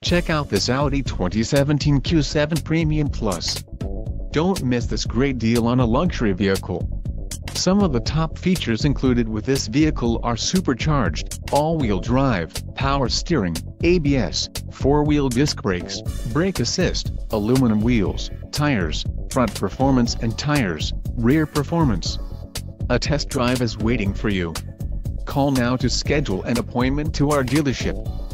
Check out this Audi 2017 Q7 Premium Plus. Don't miss this great deal on a luxury vehicle. Some of the top features included with this vehicle are supercharged, all-wheel drive, power steering, ABS, 4-wheel disc brakes, brake assist, aluminum wheels, tires, front performance and tires, rear performance. A test drive is waiting for you. Call now to schedule an appointment to our dealership.